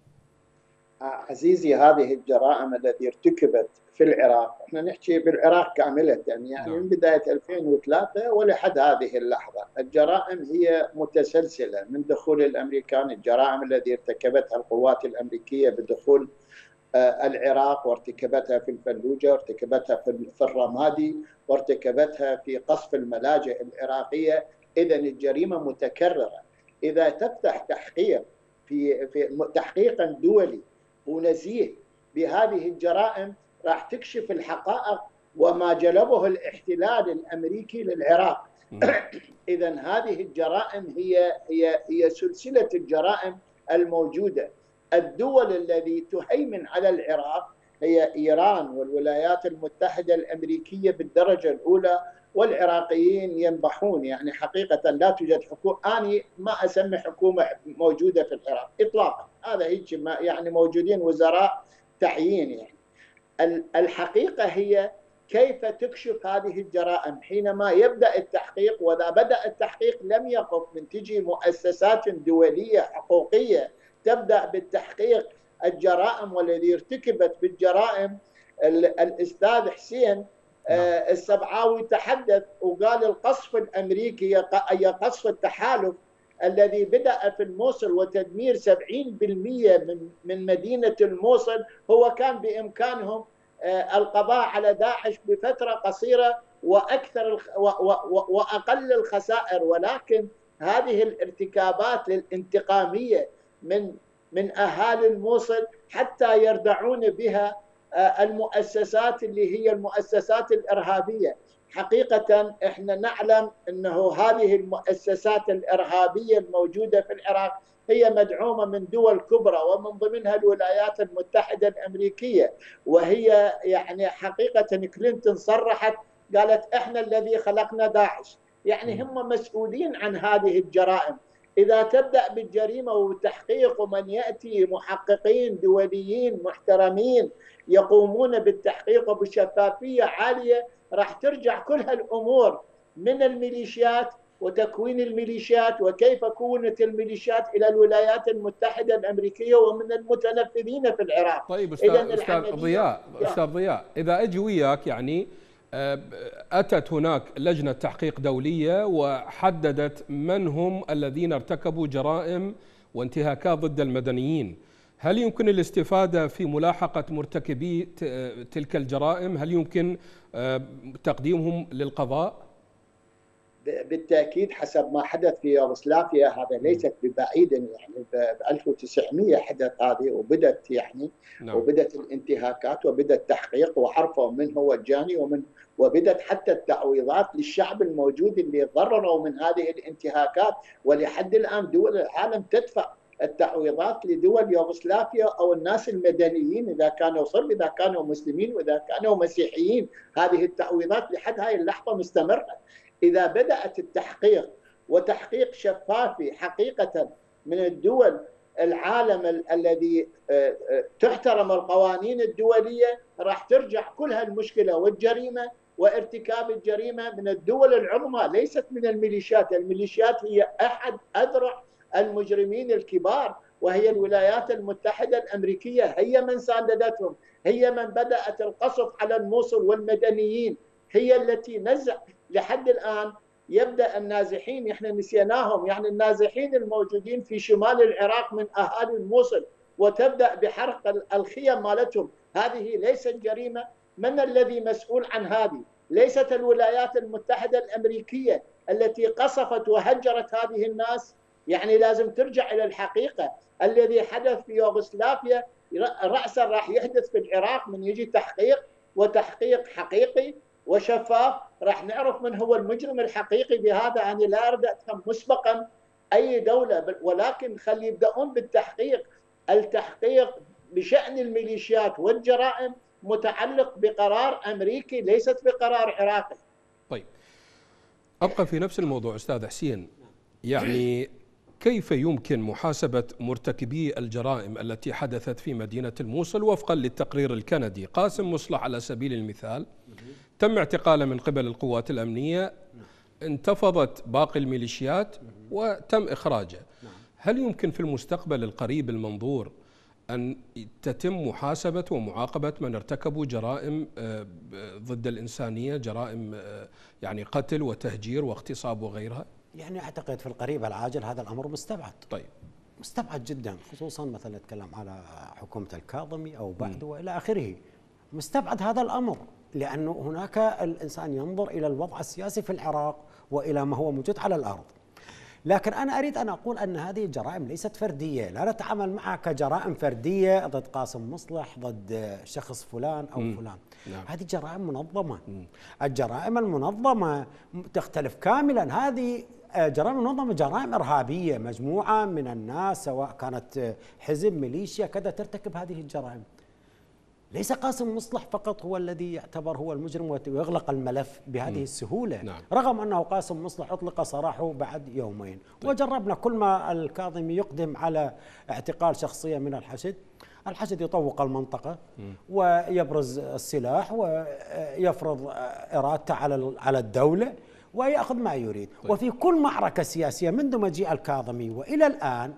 عزيزي، هذه الجرائم التي ارتكبت في العراق، احنا نحكي بالعراق كاملة يعني من بداية 2003 ولحد هذه اللحظة، الجرائم هي متسلسلة من دخول الأمريكان، الجرائم التي ارتكبتها القوات الأمريكية بدخول العراق، وارتكبتها في الفلوجة، وارتكبتها في الرمادي، وارتكبتها في قصف الملاجئ العراقية. إذا الجريمة متكررة. إذا تفتح تحقيق في تحقيقا دولي ونزيه بهذه الجرائم راح تكشف الحقائق وما جلبه الاحتلال الأمريكي للعراق. إذا هذه الجرائم هي سلسلة الجرائم الموجودة. الدول التي تهيمن على العراق هي إيران والولايات المتحدة الأمريكية بالدرجة الأولى، والعراقيين ينبحون. يعني حقيقة لا توجد حكومة، أنا ما أسمي حكومة موجودة في العراق إطلاقا، هذا هيك يعني موجودين وزراء تعيين. يعني الحقيقة هي كيف تكشف هذه الجرائم حينما يبدأ التحقيق، وإذا بدأ التحقيق لم يقف، من تجي مؤسسات دولية حقوقية تبدأ بالتحقيق الجرائم. والذي ارتكبت بالجرائم الأستاذ حسين السبعاوي تحدث وقال القصف الأمريكي أي قصف التحالف الذي بدأ في الموصل وتدمير 70% من مدينة الموصل، هو كان بإمكانهم القضاء على داعش بفترة قصيرة وأقل الخسائر. ولكن هذه الارتكابات الانتقامية من أهالي الموصل حتى يردعون بها المؤسسات اللي هي المؤسسات الإرهابية. حقيقة احنا نعلم أنه هذه المؤسسات الإرهابية الموجودة في العراق هي مدعومة من دول كبرى، ومن ضمنها الولايات المتحدة الأمريكية. وهي يعني حقيقة كلينتون صرحت قالت احنا الذي خلقنا داعش، يعني هم مسؤولين عن هذه الجرائم. إذا تبدأ بالجريمة والتحقيق ومن يأتي محققين دوليين محترمين يقومون بالتحقيق بشفافية عالية، راح ترجع كل هالأمور من الميليشيات وتكوين الميليشيات وكيف كونت الميليشيات إلى الولايات المتحدة الأمريكية ومن المتنفذين في العراق. طيب أستاذ ضياء، إذا أجي وياك يعني أتت هناك لجنة تحقيق دولية وحددت من هم الذين ارتكبوا جرائم وانتهاكات ضد المدنيين، هل يمكن الاستفادة في ملاحقة مرتكبي تلك الجرائم؟ هل يمكن تقديمهم للقضاء؟ بالتأكيد حسب ما حدث في يوغوسلافيا، هذا ليست ببعيد، يعني ب 1900 حدث هذه وبدت يعني وبدت الانتهاكات وبدأ التحقيق وعرفوا من هو الجاني وبدت حتى التعويضات للشعب الموجود اللي تضرروا من هذه الانتهاكات. ولحد الآن دول العالم تدفع التعويضات لدول يوغوسلافيا أو الناس المدنيين إذا كانوا صرب، إذا كانوا مسلمين وإذا كانوا مسيحيين. هذه التعويضات لحد هاي اللحظة مستمرة. إذا بدأت التحقيق وتحقيق شفافي حقيقة من الدول العالم الذي تحترم القوانين الدولية، راح ترجع كل هالمشكلة والجريمة وارتكاب الجريمة من الدول العظمى، ليست من الميليشيات. الميليشيات هي أحد أذرع المجرمين الكبار، وهي الولايات المتحدة الأمريكية هي من ساندتهم، هي من بدأت القصف على الموصل والمدنيين، هي التي نزع لحد الآن. يبدأ النازحين، احنا نسيناهم، يعني النازحين الموجودين في شمال العراق من أهالي الموصل، وتبدأ بحرق الخيم مالتهم. هذه ليست جريمة؟ من الذي مسؤول عن هذه؟ ليست الولايات المتحدة الأمريكية التي قصفت وهجرت هذه الناس؟ يعني لازم ترجع إلى الحقيقة. الذي حدث في يوغوسلافيا رأسا راح يحدث في العراق من يجي تحقيق، وتحقيق حقيقي وشفاف، راح نعرف من هو المجرم الحقيقي بهذا. أنا لا أريد أفهم مسبقا أي دولة، ولكن خلي يبدأون بالتحقيق. التحقيق بشأن الميليشيات والجرائم متعلق بقرار أمريكي، ليست بقرار عراقي. طيب، أبقى في نفس الموضوع أستاذ حسين، يعني كيف يمكن محاسبة مرتكبي الجرائم التي حدثت في مدينة الموصل؟ وفقا للتقرير الكندي، قاسم مصلح على سبيل المثال تم اعتقاله من قبل القوات الأمنية، انتفضت باقي الميليشيات وتم إخراجه. هل يمكن في المستقبل القريب المنظور أن تتم محاسبة ومعاقبة من ارتكبوا جرائم ضد الإنسانية، جرائم يعني قتل وتهجير واغتصاب وغيرها؟ يعني أعتقد في القريب العاجل هذا الأمر مستبعد. طيب، مستبعد جدا، خصوصا مثلا نتكلم على حكومة الكاظمي أو بعده وإلى آخره. مستبعد هذا الأمر، لأنه هناك الإنسان ينظر إلى الوضع السياسي في العراق وإلى ما هو موجود على الأرض. لكن أنا أريد أن أقول أن هذه الجرائم ليست فردية، لا نتعامل معها كجرائم فردية ضد قاسم مصلح، ضد شخص فلان أو فلان. نعم. هذه جرائم منظمة. الجرائم المنظمة تختلف كاملا. هذه جرائم منظمة، جرائم إرهابية، مجموعة من الناس سواء كانت حزب، ميليشيا، كذا ترتكب هذه الجرائم. ليس قاسم مصلح فقط هو الذي يعتبر هو المجرم ويغلق الملف بهذه السهولة. نعم. رغم أنه قاسم مصلح أطلق سراحه بعد يومين. طيب. وجربنا كل ما الكاظمي يقدم على اعتقال شخصية من الحشد يطوق المنطقة ويبرز السلاح ويفرض إرادته على الدولة ويأخذ ما يريد. طيب. وفي كل معركة سياسية منذ مجيء الكاظمي وإلى الآن،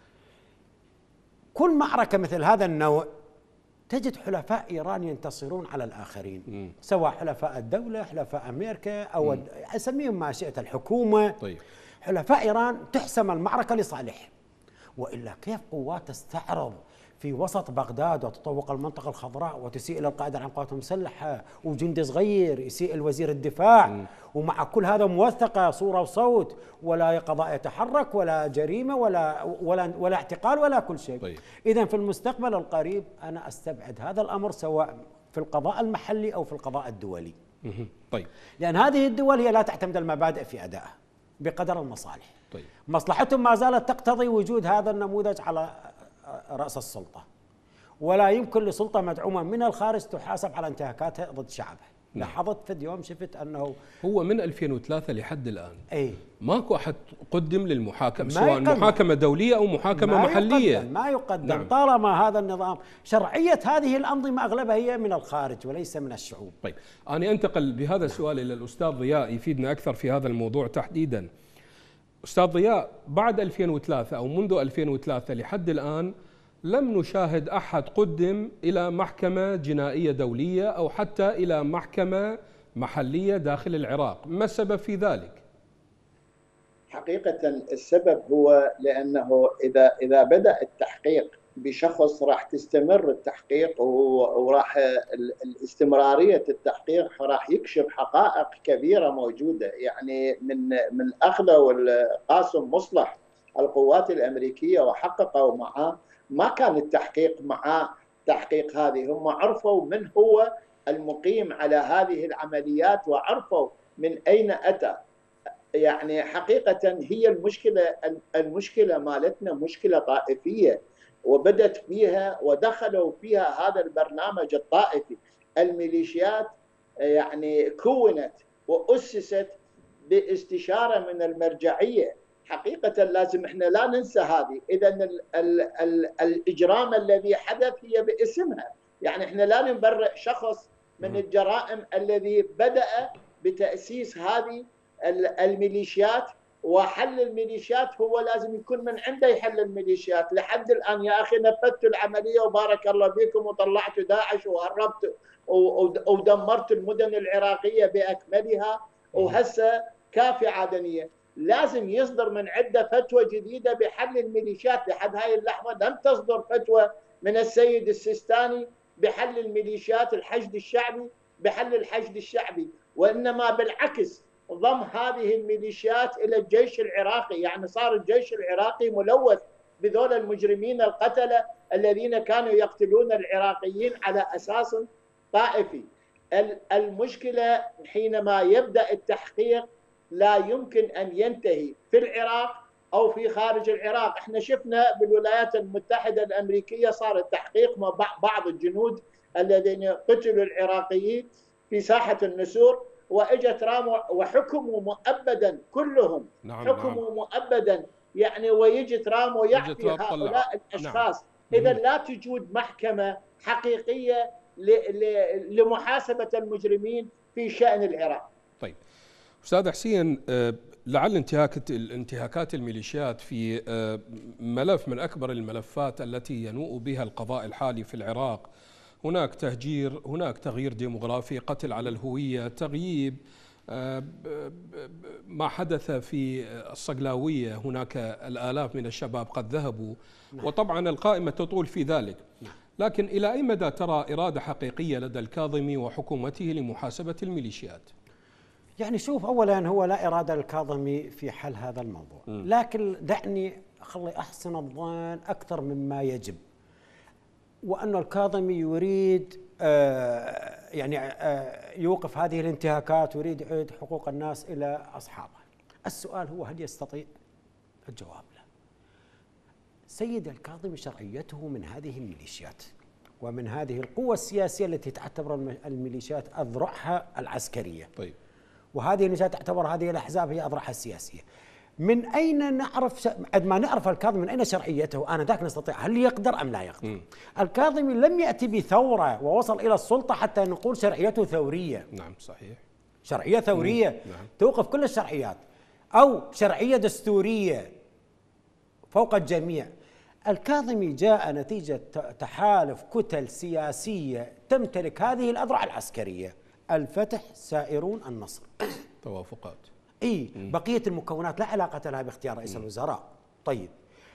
كل معركة مثل هذا النوع تجد حلفاء إيران ينتصرون على الآخرين، سواء حلفاء الدولة، حلفاء أمريكا، أو أسميهم ما شئت، الحكومة. طيب. حلفاء إيران تحسم المعركة لصالحهم، وإلا كيف قوات تستعرض في وسط بغداد وتطوق المنطقة الخضراء وتسيء إلى القائد العام للقوات المسلحة وجندي صغير يسيء الوزير الدفاع، ومع كل هذا موثقة صورة وصوت، ولا قضاء يتحرك ولا جريمة ولا اعتقال ولا كل شيء. طيب. إذن في المستقبل القريب أنا أستبعد هذا الأمر، سواء في القضاء المحلي أو في القضاء الدولي. طيب. لأن هذه الدول هي لا تعتمد المبادئ في أدائها بقدر المصالح. طيب. مصلحتهم ما زالت تقتضي وجود هذا النموذج على رأس السلطة، ولا يمكن لسلطة مدعومة من الخارج تحاسب على انتهاكاتها ضد شعبها. لاحظت في اليوم شفت أنه هو من 2003 لحد الآن ماكو أحد قدم للمحاكمة، سواء محاكمة دولية أو محاكمة محلية. ما يقدم. نعم. طالما هذا النظام، شرعية هذه الأنظمة أغلبها هي من الخارج وليس من الشعوب. طيب، أنا أنتقل بهذا السؤال إلى الأستاذ ضياء يفيدنا أكثر في هذا الموضوع تحديدا. أستاذ ضياء، بعد 2003 أو منذ 2003 لحد الآن لم نشاهد أحد قدم إلى محكمة جنائية دولية أو حتى إلى محكمة محلية داخل العراق. ما السبب في ذلك؟ حقيقة السبب هو لأنه إذا بدأ التحقيق بشخص راح تستمر التحقيق، وراح الاستمرارية التحقيق راح يكشف حقائق كبيرة موجودة. يعني من أخذوا القاسم مصلح القوات الأمريكية وحققوا معه، ما كان التحقيق معه تحقيق هذه، هم عرفوا من هو المقيم على هذه العمليات وعرفوا من أين أتى. يعني حقيقة هي المشكلة مالتنا مشكلة طائفية، وبدت فيها ودخلوا فيها هذا البرنامج الطائفي. الميليشيات يعني كونت وأسست باستشارة من المرجعية. حقيقة لازم احنا لا ننسى هذه. إذا الإجرام الذي حدث هي باسمها، يعني احنا لا نبرئ شخص من الجرائم الذي بدأ بتأسيس هذه الميليشيات، وحل الميليشيات هو لازم يكون من عنده يحل الميليشيات. لحد الآن يا أخي نفذتوا العملية وبارك الله بكم وطلعتوا داعش وهربتوا ودمرت المدن العراقية بأكملها، وهسه كافي عدنية. لازم يصدر من عنده فتوى جديدة بحل الميليشيات. لحد هاي اللحظة لم تصدر فتوى من السيد السيستاني بحل الميليشيات، الحشد الشعبي، بحل الحشد الشعبي، وإنما بالعكس ضم هذه الميليشيات إلى الجيش العراقي. يعني صار الجيش العراقي ملوث بذول المجرمين القتلة الذين كانوا يقتلون العراقيين على أساس طائفي. المشكلة حينما يبدأ التحقيق لا يمكن أن ينتهي في العراق أو في خارج العراق. احنا شفنا بالولايات المتحدة الأمريكية صار التحقيق مع بعض الجنود الذين قتلوا العراقيين في ساحة النسور، واجت رامو وحكموا مؤبدا كلهم. حكموا مؤبدا يعني، ويجي ترامو يعطي هؤلاء الأشخاص. إذا لا توجد محكمة حقيقية لمحاسبة المجرمين في شأن العراق. طيب أستاذ حسين، لعل انتهاكات الميليشيات في ملف من أكبر الملفات التي ينوء بها القضاء الحالي في العراق. هناك تهجير، هناك تغيير ديموغرافي، قتل على الهوية، تغييب، ما حدث في الصقلاوية هناك الآلاف من الشباب قد ذهبوا، وطبعا القائمة تطول في ذلك. لكن إلى أي مدى ترى إرادة حقيقية لدى الكاظمي وحكومته لمحاسبة الميليشيات؟ يعني شوف، أولا هو لا إرادة للكاظمي في حل هذا الموضوع، لكن دعني أخلي أحسن الظن أكثر مما يجب، وأن الكاظمي يريد يوقف هذه الانتهاكات ويريد يعيد حقوق الناس إلى أصحابها. السؤال هو هل يستطيع؟ الجواب لا. سيد الكاظمي شرعيته من هذه الميليشيات ومن هذه القوة السياسية التي تعتبر الميليشيات أذرعها العسكرية. طيب. وهذه الميليشيات تعتبر هذه الأحزاب هي أذرعها السياسية. من أين نعرف عندما ما نعرف الكاظمي من أين شرعيته؟ أنا ذاك نستطيع هل يقدر أم لا يقدر؟ الكاظمي لم يأتي بثورة ووصل إلى السلطة حتى نقول شرعيته ثورية. نعم صحيح. شرعية ثورية نعم. توقف كل الشرعيات، أو شرعية دستورية فوق الجميع. الكاظمي جاء نتيجة تحالف كتل سياسية تمتلك هذه الأذرع العسكرية: الفتح، سائرون، النصر. توافقات. بقية المكونات لا علاقة لها باختيار رئيس الوزراء. طيب،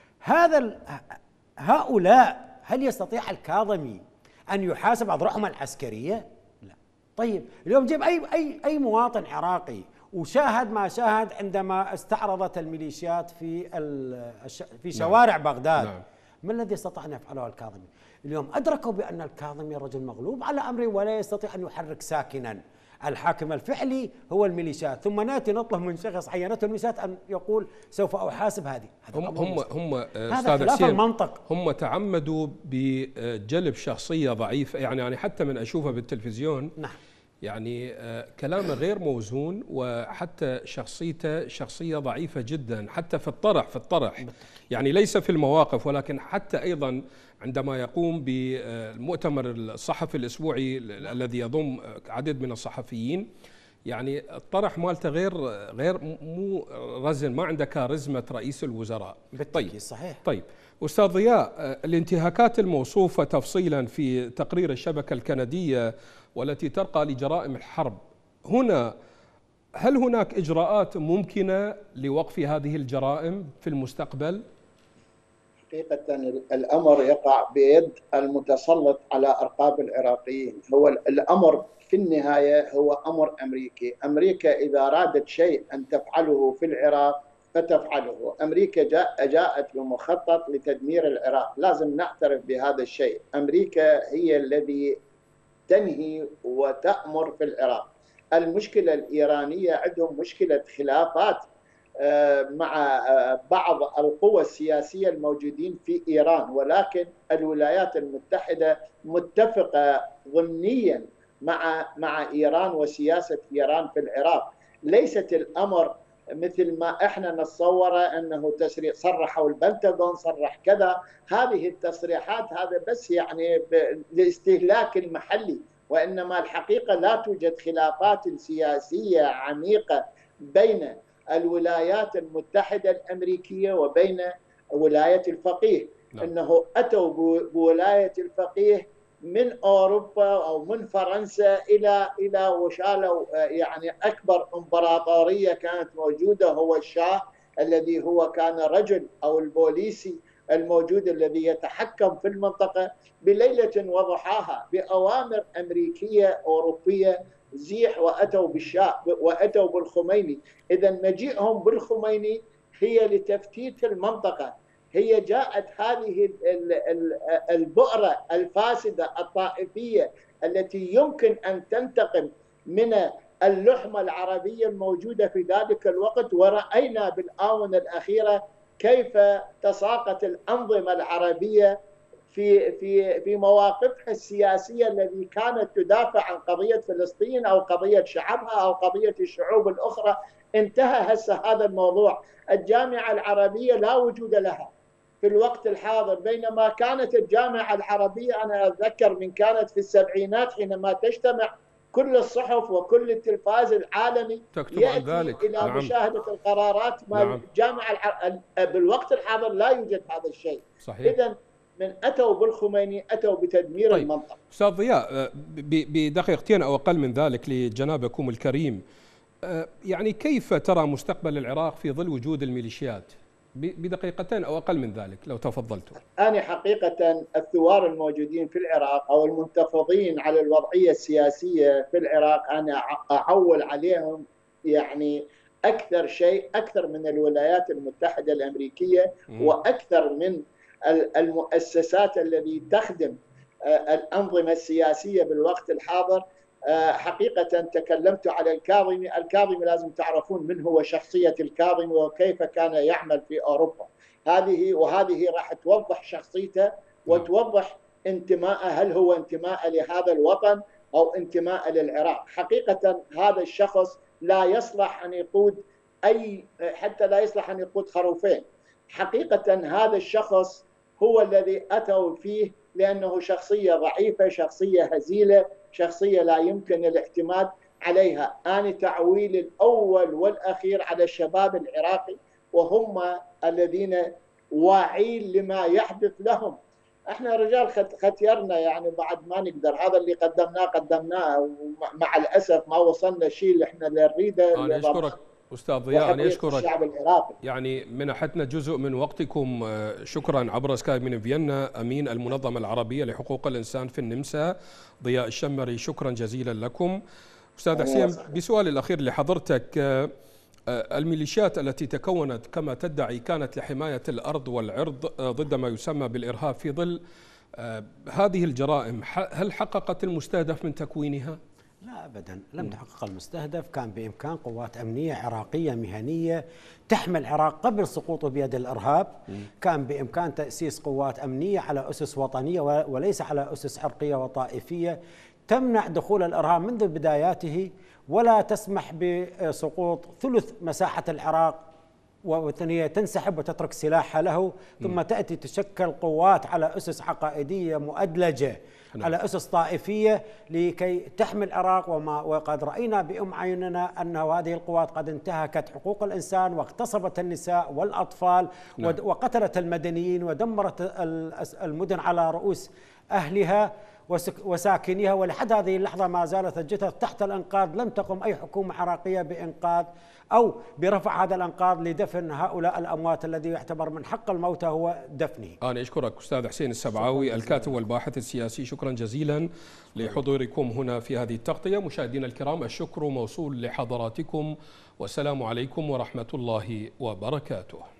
هؤلاء هل يستطيع الكاظمي أن يحاسب أذرعهم العسكرية؟ لا. طيب، اليوم جيب أي مواطن عراقي وشاهد ما شاهد عندما استعرضت الميليشيات في شوارع بغداد. نعم. ما الذي استطاع أن يفعله الكاظمي؟ اليوم أدركوا بأن الكاظمي رجل مغلوب على أمره ولا يستطيع أن يحرك ساكنا. الحاكم الفعلي هو الميليشيات، ثم ناتي نطلب من شخص عينته الميليشيات أن يقول سوف أحاسب هذه. هم هذا خلاف المنطق. هم تعمدوا بجلب شخصية ضعيفة، يعني حتى من أشوفه بالتلفزيون. نعم. يعني كلامه غير موزون، وحتى شخصيته شخصية ضعيفة جدا، حتى في الطرح يعني ليس في المواقف، ولكن حتى أيضا عندما يقوم بالمؤتمر الصحفي الأسبوعي الذي يضم عدد من الصحفيين، يعني الطرح مالته غير مو رزن، ما عنده كاريزمة رئيس الوزراء. طيب صحيح. طيب أستاذ ضياء، الانتهاكات الموصوفة تفصيلا في تقرير الشبكة الكندية والتي ترقى لجرائم الحرب، هل هناك إجراءات ممكنة لوقف هذه الجرائم في المستقبل؟ حقيقة الأمر يقع بيد المتسلط على أرقاب العراقيين. هو الأمر في النهاية هو أمر أمريكي. أمريكا إذا أرادت شيء أن تفعله في العراق فتفعله. أمريكا جاءت بمخطط لتدمير العراق، لازم نعترف بهذا الشيء. أمريكا هي الذي تنهي وتأمر في العراق. المشكلة الإيرانية عندهم مشكلة خلافات مع بعض القوى السياسية الموجودين في إيران، ولكن الولايات المتحدة متفقة ضمنيا مع إيران وسياسة إيران في العراق. ليست الأمر مثل ما احنا نتصوره انه تسريح، صرحوا البنتاغون صرح كذا. هذه التصريحات هذا بس يعني للاستهلاك المحلي، وانما الحقيقه لا توجد خلافات سياسيه عميقه بين الولايات المتحده الامريكيه وبين ولايه الفقيه. انه اتوا بولايه الفقيه من اوروبا او من فرنسا الى وشالوا يعني اكبر امبراطوريه كانت موجوده، هو الشاه الذي هو كان رجل، او البوليسي الموجود الذي يتحكم في المنطقه بليله وضحاها باوامر امريكيه اوروبيه زيح، واتوا بالشاه واتوا بالخميني. اذا مجيئهم بالخميني هي لتفتيت المنطقه، هي جاءت هذه البؤرة الفاسدة الطائفية التي يمكن أن تنتقم من اللحمة العربية الموجودة في ذلك الوقت. ورأينا بالآونة الأخيرة كيف تساقط الأنظمة العربية في مواقفها السياسية التي كانت تدافع عن قضية فلسطين أو قضية شعبها أو قضية الشعوب الأخرى. انتهى هسه هذا الموضوع. الجامعة العربية لا وجود لها في الوقت الحاضر، بينما كانت الجامعة العربية أنا أتذكر من كانت في السبعينات حينما تجتمع كل الصحف وكل التلفاز العالمي يأتي إلى مشاهدة القرارات مع الجامعة بالوقت الحاضر لا يوجد هذا الشيء. إذن من أتوا بالخميني أتوا بتدمير المنطقة. أستاذ ضياء، بدقيقتين أو أقل من ذلك لجنابكم الكريم، يعني كيف ترى مستقبل العراق في ظل وجود الميليشيات؟ بدقيقتين أو أقل من ذلك لو تفضلتوا. أنا حقيقة الثوار الموجودين في العراق أو المنتفضين على الوضعية السياسية في العراق أنا أعول عليهم يعني أكثر شيء، أكثر من الولايات المتحدة الأمريكية وأكثر من المؤسسات التي تخدم الأنظمة السياسية بالوقت الحاضر. حقيقة تكلمت على الكاظمي. الكاظمي لازم تعرفون من هو شخصية الكاظمي وكيف كان يعمل في أوروبا. وهذه راح توضح شخصيته وتوضح انتماءه، هل هو انتماء لهذا الوطن أو انتماء للعراق. حقيقة هذا الشخص لا يصلح أن يقود حتى لا يصلح أن يقود خروفين. حقيقة هذا الشخص هو الذي أتوا فيه لأنه شخصية ضعيفة، شخصية هزيلة، شخصية لا يمكن الاعتماد عليها. أنا تعويل الأول والأخير على الشباب العراقي، وهم الذين واعين لما يحدث لهم. احنا رجال ختيرنا يعني بعد ما نقدر، هذا اللي قدمناه ومع الأسف ما وصلنا شيء اللي احنا نريده. أنا أشكرك أستاذ ضياء، أنا أشكرك الشعب العراقي. يعني منحتنا جزء من وقتكم، شكرا عبر سكايب من فيينا. أمين المنظمة العربية لحقوق الإنسان في النمسا ضياء الشمري، شكرا جزيلا لكم. أستاذ حسين، بسؤال الأخير لحضرتك، الميليشيات التي تكونت كما تدعي كانت لحماية الأرض والعرض ضد ما يسمى بالإرهاب، في ظل هذه الجرائم هل حققت المستهدف من تكوينها؟ لا أبدا، لم تحقق المستهدف. كان بإمكان قوات أمنية عراقية مهنية تحمي العراق قبل سقوطه بيد الإرهاب. كان بإمكان تأسيس قوات أمنية على أسس وطنية وليس على أسس عرقية وطائفية تمنع دخول الإرهاب منذ بداياته، ولا تسمح بسقوط ثلث مساحة العراق وثانية تنسحب وتترك سلاحها له، ثم تأتي تشكل قوات على أسس عقائدية مؤدلجة على أسس طائفية لكي تحمي العراق. وقد رأينا بأم عيننا أن هذه القوات قد انتهكت حقوق الإنسان واغتصبت النساء والأطفال وقتلت المدنيين ودمرت المدن على رؤوس أهلها وساكنيها، ولحد هذه اللحظة ما زالت الجثث تحت الأنقاض. لم تقم أي حكومة عراقية بإنقاذ أو برفع هذا الأنقاض لدفن هؤلاء الأموات الذي يعتبر من حق الموتى هو دفنه. أنا أشكرك أستاذ حسين السبعاوي الكاتب والباحث السياسي، شكرا جزيلا لحضوركم هنا في هذه التغطية. مشاهدينا الكرام، الشكر موصول لحضراتكم، والسلام عليكم ورحمة الله وبركاته.